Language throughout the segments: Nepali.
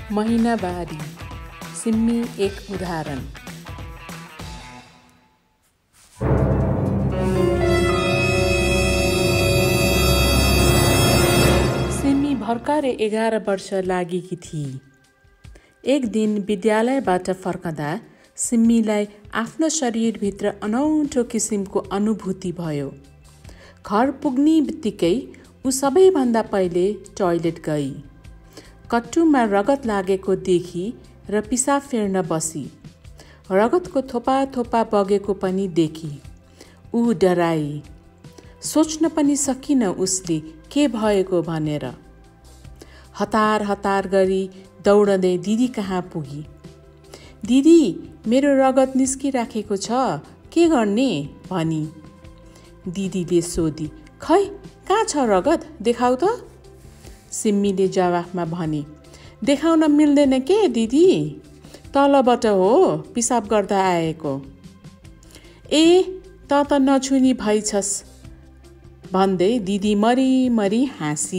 महिनावारी सिम्मी एक उदाहरण। सिम्मी भर्खरै 11 वर्ष लागेकी थिई। एक दिन विद्यालयबाट फर्कँदा सिम्मीलाई आफ्नो शरीरभित्र अनौठो किसिमको अनुभूति भयो। घर पुग्ने बित्तिकै ऊ सबैभन्दा पहिले टोयलेट गई। कट्टुमा रगत लागेको देखी र पिसाब फेर्न बसी। रगतको थोपा थोपा बगेको पनि देखी। ऊ डराई। सोच्न पनि सकिन उसले के भएको भनेर। हतार हतार गरी दौडँदै दिदी कहाँ पुगी। दिदी, मेरो रगत निस्किराखेको छ, के गर्ने भनी। दिदीले सोधी, खै कहाँ छ रगत, देखाऊ त। सिम्मीले जवाफमा भने, देखाउन मिल्दैन के दिदी, तलबाट हो पिसाब गर्दा आएको। ए त नछुनी भइछस् भन्दै दिदी मरी मरी हाँसी।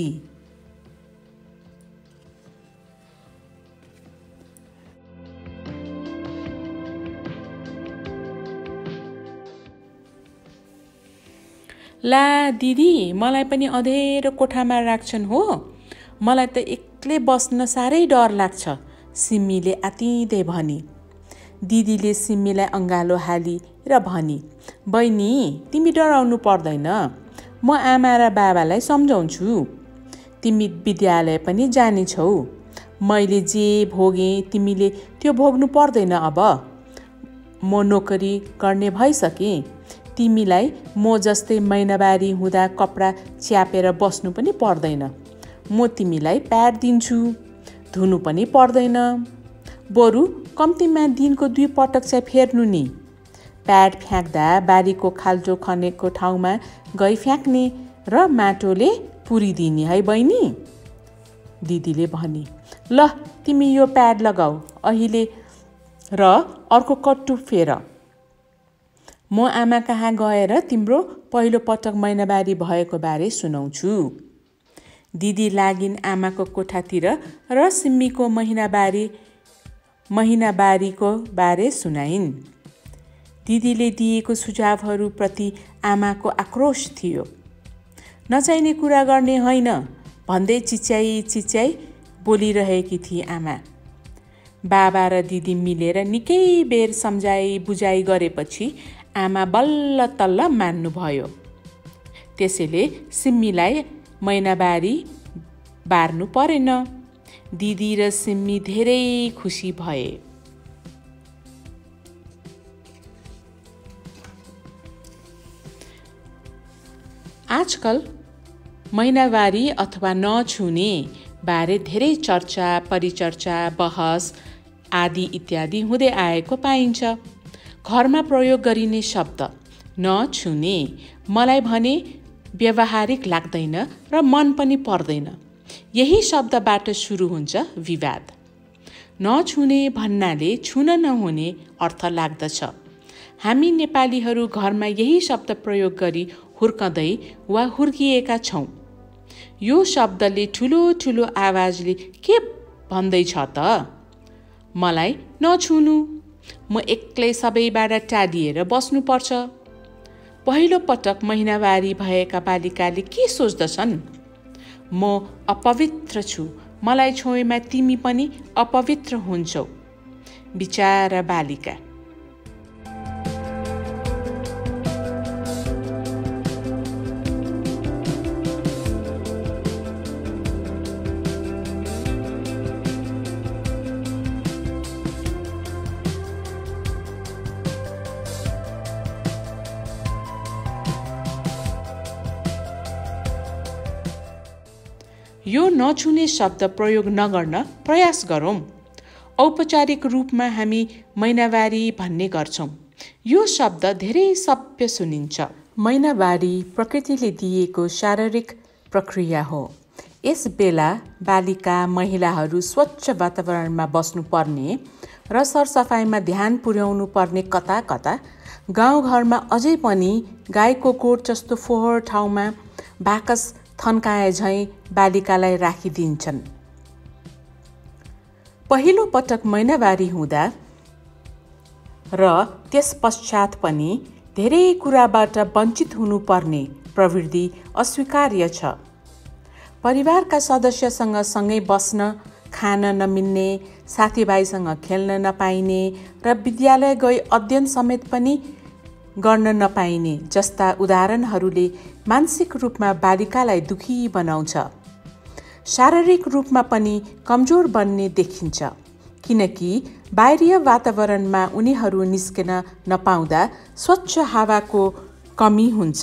ला दिदी, मलाई पनि अँधेरो कोठामा राख्छन् हो, मलाई त एक्लै बस्न साह्रै डर लाग्छ, सिम्मीले आत्तिँदै भनी। दिदीले सिम्मीलाई अँगालो हाली र भनी, बहिनी तिमी डराउनु पर्दैन, म आमा र बाबालाई सम्झाउँछु। तिमी विद्यालय पनि जानेछौ, मैले जे भोगेँ तिमीले त्यो भोग्नु पर्दैन। अब म नोकरी गर्ने भइसकेँ, तिमीलाई म जस्तै महिनावारी हुँदा कपडा च्यापेर बस्नु पनि पर्दैन। म तिमीलाई प्याड दिन्छु, धुनु पनि पर्दैन, बरु कम्तीमा दिनको 2 पटक चाहिँ फेर्नु नि। प्याड फ्याँक्दा बारीको खाल्टो खनेको ठाउँमा गई फ्याँक्ने र माटोले पुरिदिने है बहिनी। दिदीले भनी, ल तिमी यो प्याड लगाऊ अहिले र अर्को कट्टु फेर। म आमा कहाँ गएर तिम्रो पहिलो पटक महिनावारी भएको बारे सुनाउँछु। दिदी लागिन् आमाको कोठातिर र सिम्मीको महिनावारीको बारे सुनाइन्। दिदीले दिएको सुझावहरूप्रति आमाको आक्रोश थियो। नचाहिने कुरा गर्ने होइन भन्दै चिच्याई बोलिरहेकी थिए आमा। बाबा र दिदी मिलेर निकै बेर सम्झाइ बुझाइ गरेपछि आमा बल्ल तल्ल मान्नुभयो। त्यसैले सिम्मीलाई महिनावारी बार्नु परेन। दिदी र सिम्मी धेरै खुसी भए। आजकल महिनावारी अथवा नछुने बारे धेरै चर्चा, परिचर्चा, बहस आदि इत्यादि हुँदै आएको पाइन्छ। घरमा प्रयोग गरिने शब्द नछुने मलाई भने व्यावहारिक लाग्दैन र मन पनि पर्दैन। यही शब्दबाट सुरु हुन्छ विवाद। नछुने भन्नाले छुन नहुने अर्थ लाग्दछ। हामी नेपालीहरू घरमा यही शब्द प्रयोग गरी हुर्कँदै वा हुर्किएका छौँ। यो शब्दले ठुलो ठुलो आवाजले के भन्दैछ त? मलाई नछुनु, म एक्लै सबैबाट टाढिएर बस्नुपर्छ। पहिलो पटक महिनावारी भएका बालिकाले के सोच्दछन्? म अपवित्र छु, मलाई छोएमा तिमी पनि अपवित्र हुन्छौ। बिचारा बालिका। यो नछुने शब्द प्रयोग नगर्न प्रयास गरौँ। औपचारिक रूपमा हामी महिनावारी भन्ने गर्छौँ। यो शब्द धेरै सभ्य सुनिन्छ। महिनावारी प्रकृतिले दिएको शारीरिक प्रक्रिया हो। यस बेला बालिका महिलाहरू स्वच्छ वातावरणमा बस्नुपर्ने र सरसफाइमा ध्यान पुर्याउनु पर्ने कता कता गाउँघरमा अझै पनि गाईको गोठ जस्तो फोहोर ठाउँमा बाकस थन्काए झैँ बालिकालाई राखिदिन्छन्। पहिलो पटक महिनावारी हुँदा र त्यस पश्चात पनि धेरै कुराबाट वञ्चित हुनुपर्ने प्रवृत्ति अस्वीकार्य छ। परिवारका सदस्यसँग सँगै बस्न, खान नमिल्ने, साथीभाइसँग खेल्न नपाइने र विद्यालय गई अध्ययन समेत पनि गर्न नपाइने जस्ता उदाहरणहरूले मानसिक रूपमा बालिकालाई दुखी बनाउँछ। शारीरिक रूपमा पनि कमजोर बन्ने देखिन्छ, किनकि बाहिरीय वातावरणमा उनीहरू निस्कन नपाउँदा स्वच्छ हावाको कमी हुन्छ।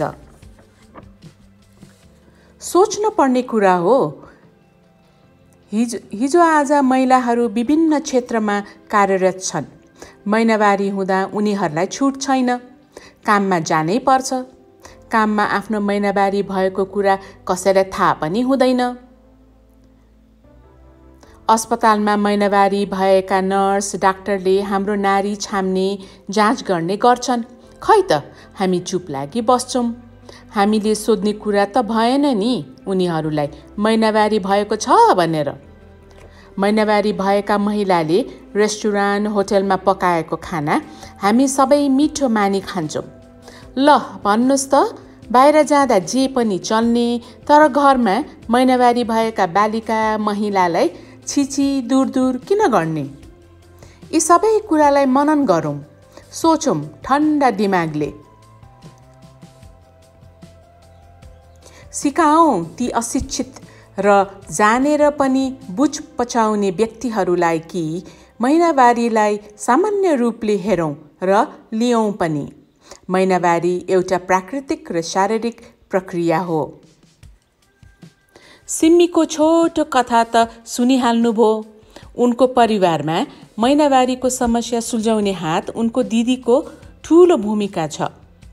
सोच्न पर्ने कुरा हो, हिजो आज महिलाहरू विभिन्न क्षेत्रमा कार्यरत छन्। महिनावारी हुँदा उनीहरूलाई छुट छैन, काममा जानै पर्छ। काममा आफ्नो महिनावारी भएको कुरा कसैलाई थाहा पनि हुँदैन। अस्पतालमा महिनावारी भएका नर्स, डाक्टरले हाम्रो नारी छाम्ने, जाँच गर्ने गर्छन्। खै त हामी चुप लागि बस्छौँ। हामीले सोध्ने कुरा त भएन नि उनीहरूलाई महिनावारी भएको छ भनेर। महिनावारी भएका महिलाले रेस्टुरेन्ट, होटलमा पकाएको खाना हामी सबै मिठो मानी खान्छौँ। ल भन्नुहोस् त, बाहिर जाँदा जे पनि चल्ने, तर घरमा महिनावारी भएका बालिका, महिलालाई छिछि दूर दूर किन गर्ने? यी सबै कुरालाई मनन गरौँ, सोचौँ ठन्डा दिमागले। सिकाऔँ ती अशिक्षित र जानेर पनि बुझ पचाउने व्यक्तिहरूलाई कि महिनावारीलाई सामान्य रूपले हेरौँ र लियौँ पनि। महिनावारी एउटा प्राकृतिक र शारीरिक प्रक्रिया हो। सिम्मीको छोटो कथा त सुनिहाल्नुभयो। उनको परिवारमा महिनावारीको समस्या सुल्झाउने हात उनको दिदीको ठूलो भूमिका छ।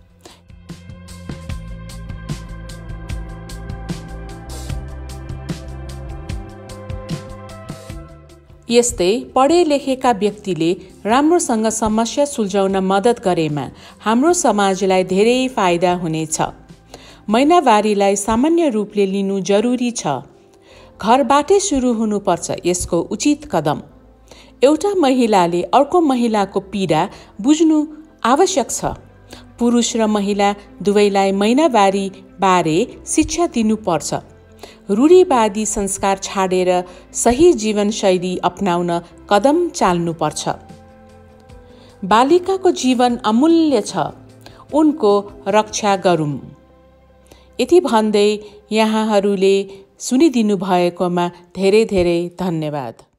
यस्तै पढे लेखेका व्यक्तिले राम्रोसँग समस्या सुल्झाउन मद्दत गरेमा हाम्रो समाजलाई धेरै फाइदा हुनेछ। महिनावारीलाई सामान्य रूपले लिनु जरुरी छ। घरबाटै सुरु हुनुपर्छ यसको उचित कदम। एउटा महिलाले अर्को महिलाको पीडा बुझ्नु आवश्यक छ। पुरुष र महिला दुवैलाई महिनावारी बारे शिक्षा दिनुपर्छ। रूढिवादी संस्कार छाडेर सही जीवनशैली अपनाउन कदम चाल्नुपर्छ। बालिकाको जीवन अमूल्य छ, उनको रक्षा गरौँ। यति भन्दै यहाँहरूले सुनिदिनु भएकोमा धेरै धेरै धन्यवाद।